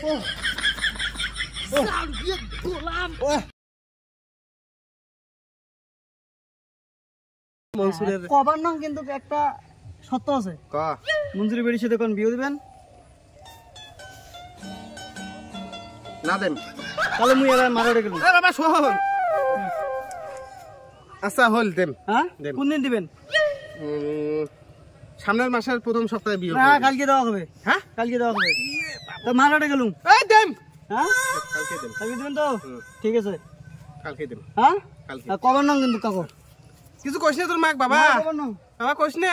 মনসুরের কবার নাম কিন্তু একটা সত্য আছে। মঞ্জুরি বেরির সাথে কোন বিয়ে দিবেন না দেন তাহলে মুই এবার মারাড়ে গেলাম। বাবা শোন, আচ্ছা হল দেন। হ্যাঁ কোন দিন দিবেন? সামনের মাসের প্রথম সপ্তাহে বিয়ে। হ্যাঁ কালকে দেওয়া হবে। হ্যাঁ কালকে দেওয়া হবে। তো মারাড়ে গেলুম। এই দেন। হ্যাঁ কালকে দেন। কালকে দিবেন তো? ঠিক আছে কালকে দেন। হ্যাঁ কালকে। কবার নাম কিন্তু কাকু কিছু কইছ না তোর মাক? বাবা বাবা কইছ না?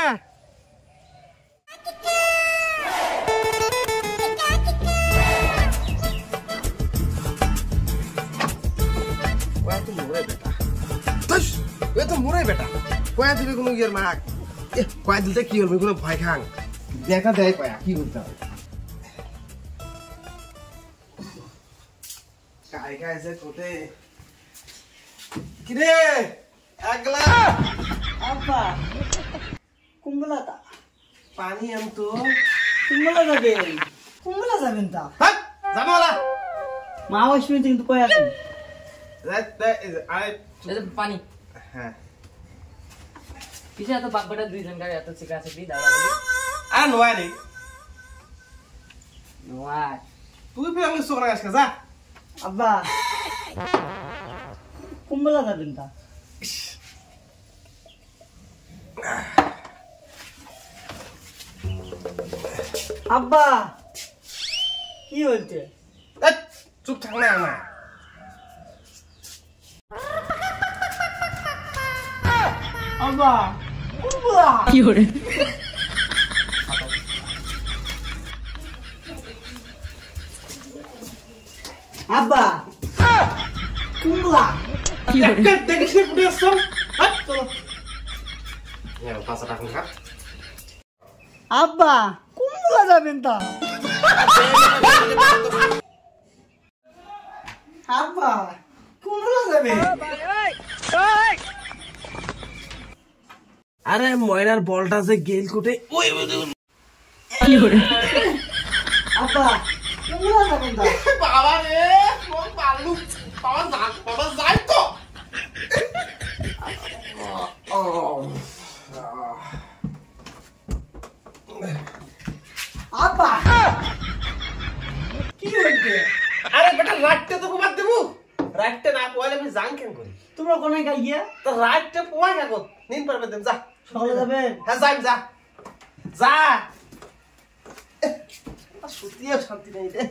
মোরে বেটা কয়া দিবি কোনো ইয়ের মাক? কয়া দিলতে কি হল? কোনো ভয় খাং দেখা দেয় কয়া কি বলতে হবে? কাই খাইছে কোটে কিরে একলা আপা কুম্বলাটা পানি আম তো কুম্বলা যাবেন। কুম্বলা যাবেন তা জামালা মা আসবেন কিন্তু কয় আছেন পানি। হ্যাঁ পিছে এত বাগবাটা দুইজন গাড়ি এত চিকা আছে কি দাঁড়াবি? আর নোয়া নেই নোয়া তুই ফির আমি সোনা গাছ যা। আব্বা কুম্বলা যাবেন তা আব্বা কি বলছে? চুপ থাক না আমার আব্বা কুম্বলা কি করে? আব্বা কুম্বলা কি করে? দেখিস না কুটে আসছো? চলো পাঁচটা টাকা খা। আব্বা কুম্বলা যাবেন তা আব্বা কুম্বলা যাবে। আরে ময়নার বলটা যে গেল কোটে ওই কি করে? আব্বা কুম্বলা যাবেন তা বাবা রে কোন পালু বাবা যাই তো আব্বা কি হইছে? আরে বেটা রাতটা তো ঘুমাত দেবো। রাতটা না পোয়ালে আমি জাং কেন করি? তোমরা কোনে গিয়া তো রাতটা পোয়া কাগজ নিন পারবে দেন যা। সকালে যাবেন? হ্যাঁ যাই যা যা। সত্যিও শান্তি নেই রে।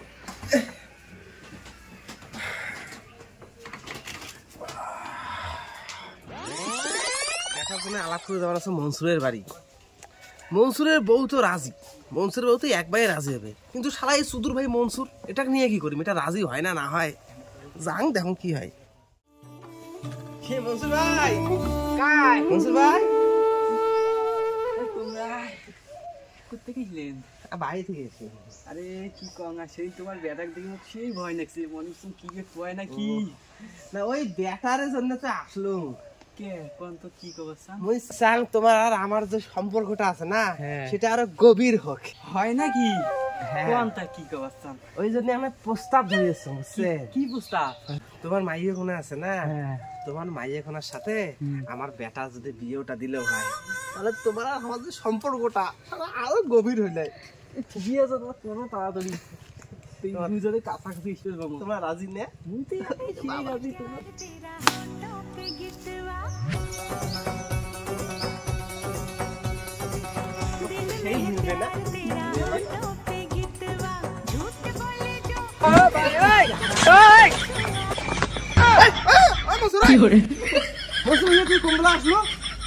দেখার জন্য আলাপ করে যাওয়ার আছে মনসুরের বাড়ি। মনসুরের বউ তো রাজি, মনসুরের বউ তো একবারে রাজি হবে, কিন্তু শালা এই সুদূর ভাই মনসুর এটাকে নিয়ে কি করি? এটা রাজি হয় না হয় যাং দেখুন কি হয়। মনসুর ভাই মনসুর ভাই তোমরা কোথা থেকে এলেন? বাড়ি থেকে এসে। আরে কি কম না, সেই তোমার ব্যাটাক দেখে সেই ভয় লাগছে, মনে হচ্ছে কি কয় না কি না ওই ব্যাটারের জন্য তো আসলুম। কে কোন তো কি কবছা মুই চাং তোমার আর আমার যে সম্পর্কটা আছে না সেটা আরো গভীর হোক। হয় নাকি? কোনটা কি কবছা? ওই জন্য আমি প্রস্তাব দিয়েছি বুঝছে? কি প্রস্তাব? তোমার মাইয়ে কোনা আছে না, তোমার মাইয়ে কোনার সাথে আমার বেটা যদি বিয়েটা দিলে হয় তাহলে তোমার আর আমার যে সম্পর্কটা আরো গভীর হইলে বিয়ে তো কোনো তাড়াতাড়ি দুজনে কাছাকাছি এসে যাবো। তোমরা রাজি না? সেই রাজি তোমার সেই মিলবে না। তুই কুম্বলা আসলো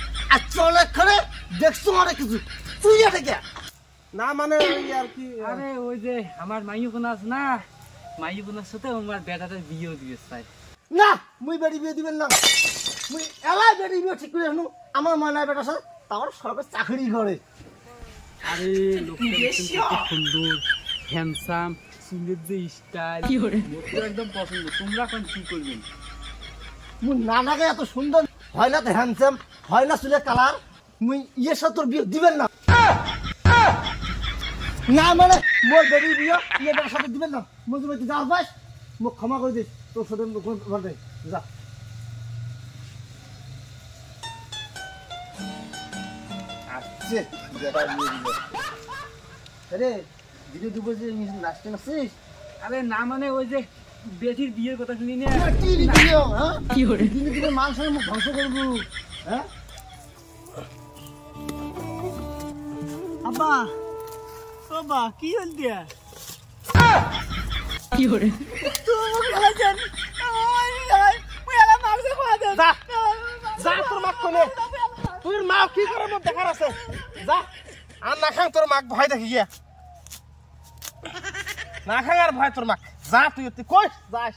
দেখছো অনেক কিছু তুই না মানে আর কি। আরে ওই যে আমার মাইয়ু কোন আছে না, মাইয়ু কোনার সাথে আমার বেটাটার বিয়ে দিবে চাই না। মুই বেটি বিয়ে দিবেন না, মুই এলাই বেটি বিয়ে ঠিক করে আনো। আমার মানায় বেটার সাথে তার সরকার চাকরি করে। আরে লোকটা সুন্দর হ্যান্ডসাম, চুলের যে স্টাইল একদম পছন্দ। তোমরা এখন কি করবেন? মুই নানাকে এত সুন্দর হয় না তো হ্যান্ডসাম হয় না চুলের কালার, মুই ইয়ের সাথে তোর বিয়ে দিবেন না। না মানে মোর বেবি বিয়ে এটার সাথে দিবেন না মজুর বাড়িতে যাও বাস মোক ক্ষমা করে দিস তোর সাথে ঘর দেয় যা আচ্ছা যেটা নিয়ে দিল আরে দিদি দুপুর যে নাচতে নাচছিস আরে না মানে ওই যে বেটির বিয়ের কথা শুনি না কি বিয়ে হ্যাঁ কি হরে দিদি দিদি মানুষের মুখ ধ্বংস করবো হ্যাঁ আব্বা বাবা কি হল দিয়া কি হরে তুমি খাইছেন ওই আলা মারছে খাওয়া যা যা তোর মাক কোনে তোর মা কি করে মত দেখার আছে যা আর না খাং তোর মাক ভয় দেখি গিয়া না খাং আর ভয় তোর মাক যা তুই কই যাস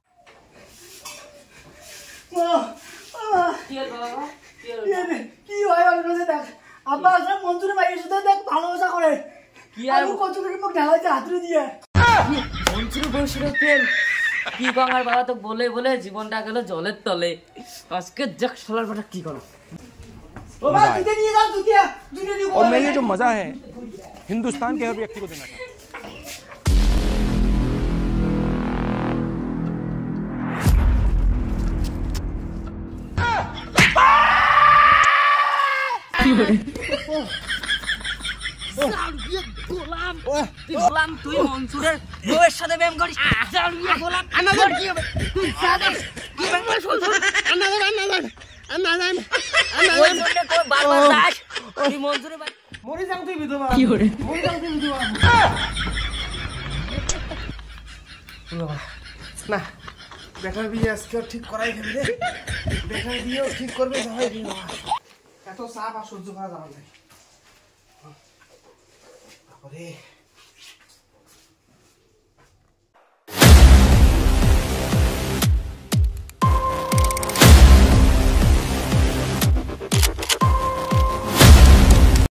কি হয় আর রোজে দেখ আব্বা আসলে মঞ্জুরি ভাইয়ের সাথে দেখ ভালোবাসা করে কি আর কচুরির মুখ ঢালাইছে হাতুড়ি দিয়ে মঞ্জুরি বসির তেল কি গঙ্গার বাবা তো বলে বলে জীবনটা গেল জলের তলে আজকে দেখ শালার বাটা কি করো ও ভাই তুই নিয়ে যাও দুটিয়া দুটিয়া নিয়ে और मैं ये जो मजा है हिंदुस्तान के हर व्यक्ति को देना चाहता हूं গোলাম তুই মনসুরের বউয়ের সাথে প্রেম করিস গোলাম কি হবে তুই বারবার যাস তুই মনসুরের মরে যাও তুই বিধবা কি করে মরে যাও তুই বিধবা না বেটার বিয়ে আজকে ঠিক করাই ফেলি রে বেটার বিয়েও ঠিক করবে সবাই দিন এত চাপ আর সহ্য করা যাবে না বাবারে